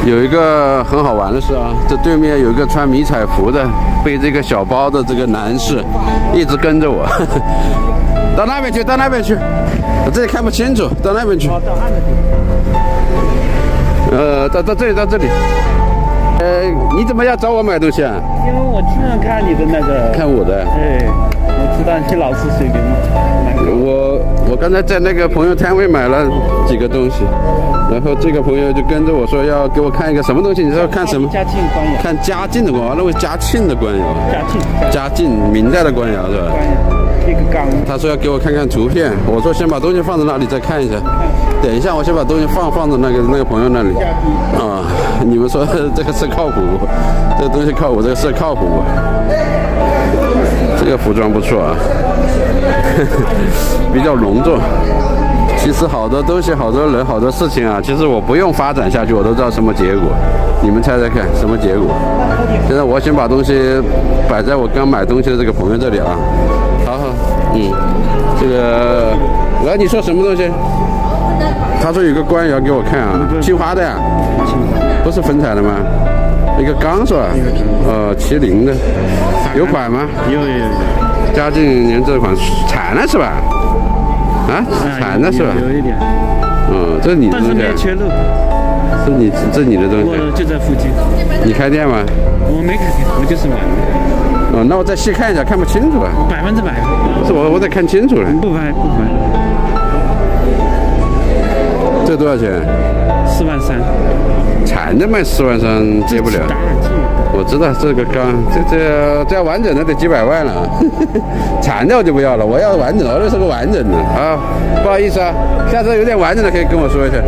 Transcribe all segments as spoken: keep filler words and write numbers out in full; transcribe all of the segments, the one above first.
有一个很好玩的事啊，这对面有一个穿迷彩服的、背这个小包的这个男士，一直跟着我。到那边去，到那边去，我这里看不清楚，到那边去。呃，到到这里，到这里。呃，你怎么要找我买东西啊？ 因为我经常看你的那个。看我的。哎，我知道你老是水平。 我我刚才在那个朋友摊位买了几个东西，然后这个朋友就跟着我说要给我看一个什么东西，你知道看什么？ 嘉靖官窑。 看嘉靖的官窑，那为嘉庆的官窑。 嘉靖。 嘉靖明代的官窑是吧？ 官窑，一个缸。 他说要给我看看图片，我说先把东西放在那里再看一下。等一下，我先把东西放放在那个那个朋友那里。啊，你们说这个是靠谱不？这个东西靠谱，这个是靠谱不？这个服装不错啊，比较隆重。其实好多东西、好多人、好多事情啊，其实我不用发展下去，我都知道什么结果。你们猜猜看，什么结果？现在我先把东西摆在我刚买东西的这个朋友这里啊。好好，嗯，这个，来，你说什么东西？他说有个官窑给我看啊，青花的呀，不是粉彩的吗？一个缸是吧？呃，麒麟的，有款吗？ 有有有。 嘉靖年这款产了是吧？啊，产了是吧？ 有一点。 嗯，这是你的东西。 但是没缺漏。 是你这是你的东西。 我就在附近。 你开店吗？ 我没开店，我就是买的。 哦，那我再细看一下，看不清楚啊。 百分之百。 是我我得看清楚了。 不拍不拍。 这多少钱？ 四万三。 产的卖四万三接不了。我知道这个缸，这这这要完整的得几百万了。产的我就不要了，我要完整的，我就是个完整的啊。不好意思啊，下次有点完整的可以跟我说一下。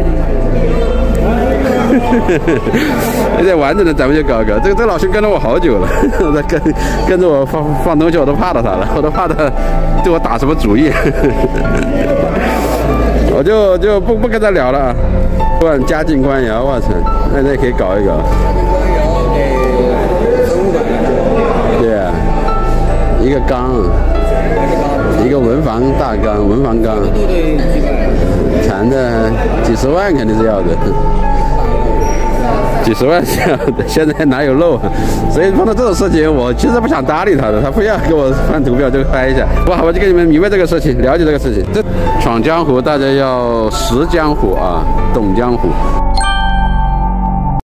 有点完整的咱们就搞搞。这个这个老兄跟了我好久了，在跟跟着我放放东西，我都怕到他了，我都怕他对我打什么主意。我就就不不跟他聊了啊。问嘉靖官窑，我操，那这可以搞一搞。对啊，一个缸，一个文房大缸，文房缸，产的几十万肯定是要的。几十万是要的，现在哪有漏啊？所以碰到这种事情，我其实不想搭理他的，他非要给我翻图表就拍一下。哇，我就跟你们明白这个事情，了解这个事情。这闯江湖，大家要识江湖啊，懂江湖。